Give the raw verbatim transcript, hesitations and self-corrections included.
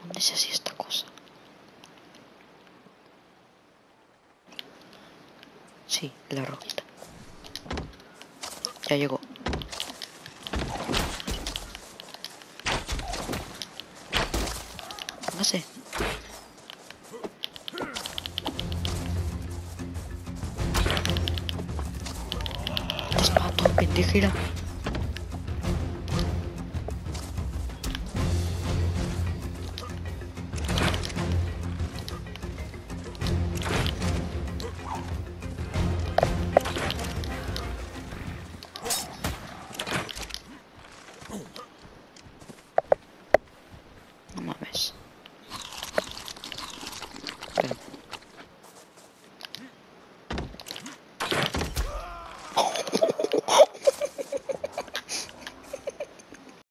¿Dónde es así esta cosa? Sí, la roquita. Ya llegó. Póngase. Te mato, pendejera.